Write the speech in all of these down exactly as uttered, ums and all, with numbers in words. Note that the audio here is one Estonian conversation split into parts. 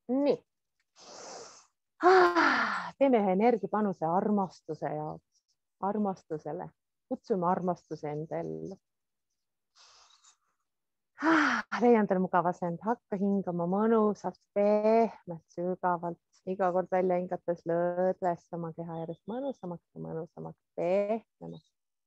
nii. Teeme ühe energiapanuse armastuse jaoks, armastusele. Kutsume armastuse enda ellu. Leia endale mugav asend, hakka hingama mõnusalt, pehmelt, sügavalt. Iga kord välja hingates lõdvesta oma keha järjest mõnusamaks ja mõnusamaks, pehmemaks.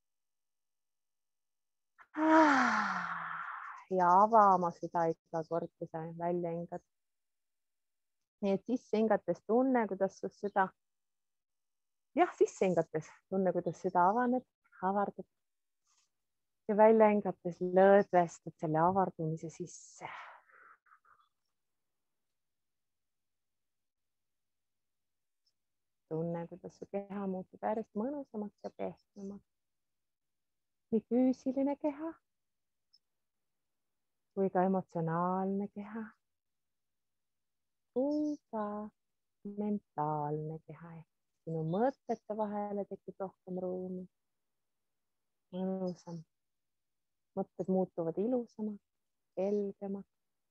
Ja avama süda iga kord, kui sa välja hingad. Nii et sisse hingates tunne, kuidas su süda, jah, sisse hingates tunne, kuidas süda avaneb, avardub. Ja välja hingates lõdvestad selle avardumise sisse. Tunne, kuidas su keha muutub järjest mõnusamaks ja pehmemaks. Nii füüsiline keha kui ka emotsionaalne keha kui ka mentaalne keha. Sinu mõtete vahele tekib rohkem ruumi. Mõnusam. Mõtted muutuvad ilusamaks, selgemaks.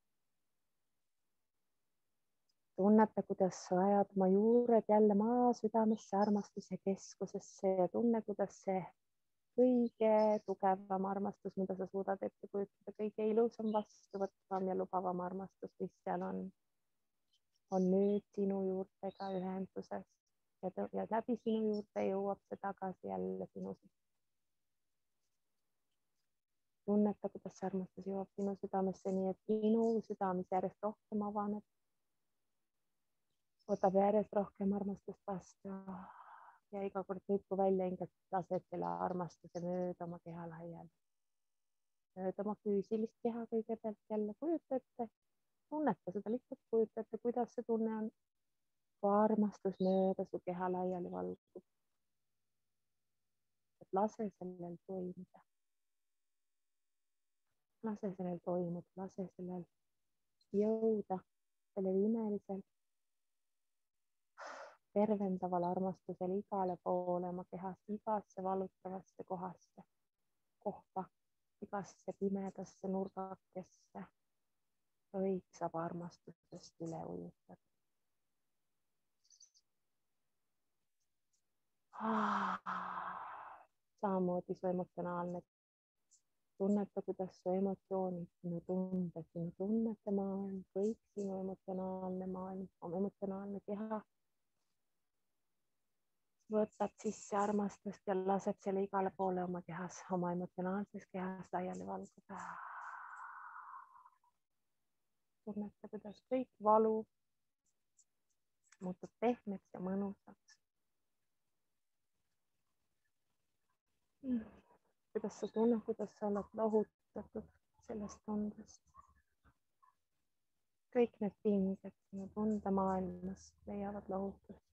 Tunneta, kuidas ajad oma juured jälle maa südamesse, armastuse keskusesse ja tunne, kuidas see kõige tugevam armastus, mida sa suudad ette kujutada, kõige ilusam, vastuvõtvam ja lubavam armastus, mis seal on, on nüüd sinu juurtega ühenduses ja, ja läbi sinu juurte jõuab see tagasi jälle sinu sisse. Tunneta, kuidas see armastus jõuab sinu südamesse, nii et sinu südames järjest rohkem avaneb. Võtab järjest rohkem armastust vastu ja iga kord nüüd, kui välja hingad, lased selle armastuse mööda oma keha laiali. Mööda oma füüsilist keha kõigepealt jälle kujutate, tunneta seda, lihtsalt kujutate, kuidas see tunne on, kui armastus mööda su keha laiali valgub. Et lase sellel toimuda. Lase sellel toimuda, lase sellel jõuda, sellel imelisel, tervendaval armastusel igale poole oma kehast, igasse valutavasse kohasse, kohta, igasse pimedasse nurgakesse. Kõik saab armastusest üle ujutada. Samamoodi su emotsionaalne. Tunneta, kuidas su emotsioonid, sinu tunded, sinu tunnete maailm, kõik sinu emotsionaalne maailm, oma emotsionaalne keha võtab sisse armastust ja laseb selle igale poole oma kehas, oma emotsionaalses kehas laiali valguda. Tunneta, kuidas kõik valu muutub pehmeks ja mõnusaks. Kuidas sa tunned, kuidas sa oled lohutatud sellest tundest. Kõik need pinged sinu tundemaailmas leiavad lohutust.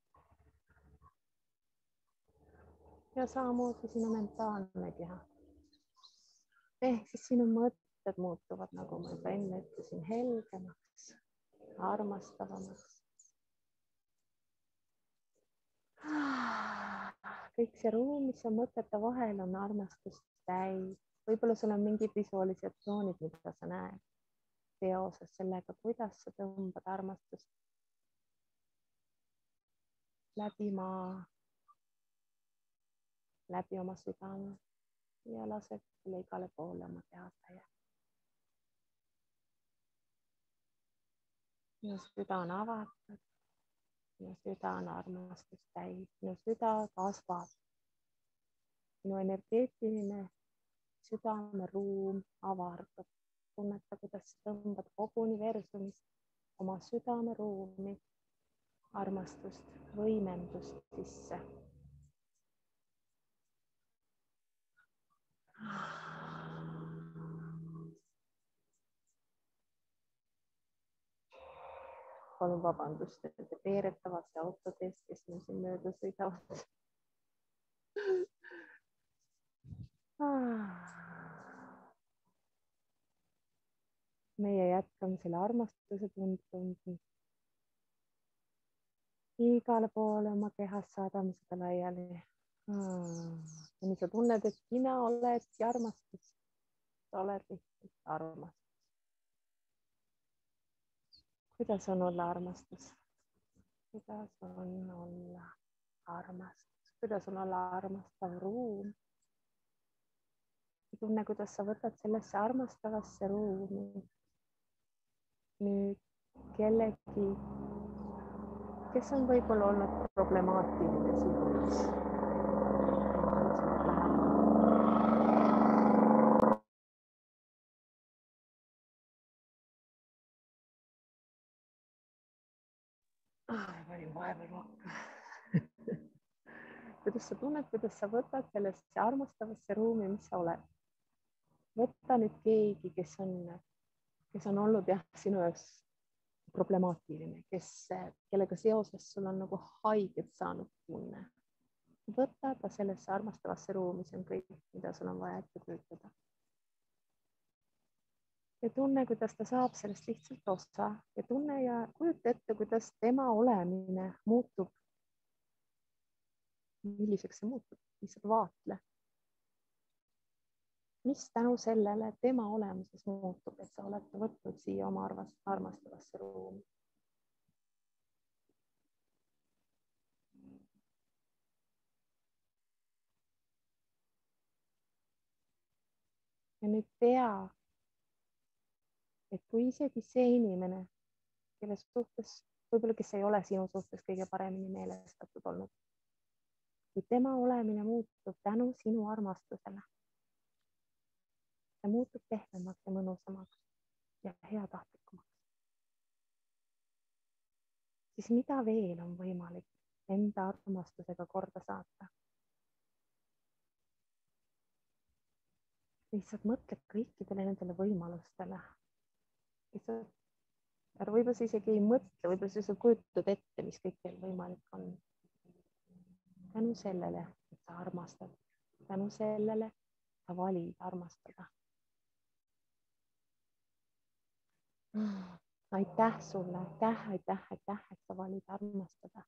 Ja samamoodi sinu mentaalne keha. Ehk siis sinu mõtted muutuvad, nagu ma juba enne ütlesin, helgemaks, armastavamaks. Kõik see ruum, mis on mõtete vahel, on armastust täis. Võib-olla sul on mingid visualisatsioonid, mida sa näed seoses sellega, kuidas sa tõmbad armastust läbi maa, läbi oma südame ja lased selle igale poole oma kehas täie. Minu süda on avatud. Minu süda on armastust täis, minu süda kasvab. Minu energeetiline südameruum avardub. Tunneta, kuidas tõmbad kogu universumist oma südameruumi armastust, võimendust sisse. Palun vabandust, et te peeretavate autodest, kes meil siin mööda sõidavad. Meie jätkame selle armastuse tundmist. Igale poole oma kehas saadame seda laiali. Ja nii sa tunned, et sina oledki armastus. Sa oled lihtsalt armastus. kuidas on olla armastus? Kuidas on olla armastus? Kuidas on olla armastav ruum? Tunne, kuidas sa võtad sellesse armastavasse ruumi nüüd kellegi, kes on võib-olla olnud problemaatiline sinu jaoks. Panin vahepeal makka. Kuidas sa tunned, kuidas sa võtad sellesse armastavasse ruumi, mis sa oled? Võtta nüüd keegi, kes on, kes on olnud jah, sinu jaoks problemaatiline, kes, kellega seoses sul on nagu haiget saanud tunne. Võta ta sellesse armastavasse ruumi, see on kõik, mida sul on vaja ette kujutada. Ja tunne, kuidas ta saab sellest lihtsalt osa ja tunne ja kujuta ette, kuidas tema olemine muutub. Milliseks see muutub, lihtsalt vaatle. Mis tänu sellele tema olemuses muutub, et sa oled võtnud siia oma armastavasse ruumi. Ja nüüd tea, et kui isegi see inimene, kelle suhtes, võib-olla kes ei ole sinu suhtes kõige paremini meelestatud olnud, kui tema olemine muutub tänu sinu armastusele, ta muutub pehmemaks ja mõnusamaks ja heatahtlikumaks, siis mida veel on võimalik enda armastusega korda saata? Lihtsalt mõtle kõikidele nendele võimalustele. Võib-olla sa isegi ei mõtle, võib-olla sa kujutad ette, mis kõik veel võimalik on. Tänu sellele, et sa armastad, tänu sellele sa valid armastada. Aitäh sulle, aitäh, aitäh, aitäh, et sa valid armastada.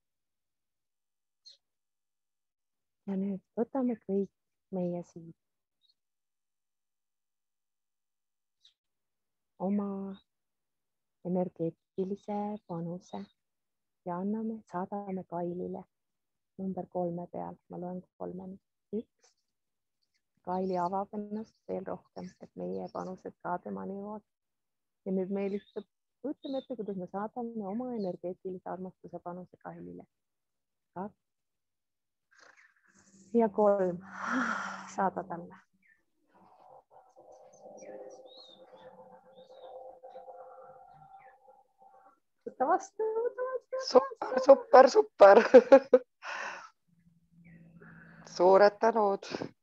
Ja nüüd võtame kõik meie siit oma energeetilise panuse ja anname, saadame Kailile number kolme peal. Ma loen kolmeni. Üks. Kaili avab ennast veel rohkem, et meie panused ka temani jõuavad. Ja nüüd me lihtsalt võtame ette, kuidas me saadame oma energeetilise armastuse panuse Kailile. Kaks. Ja kolm. Saada talle. Võta vastu, võta vastu. Super, super, super. Suured tänud.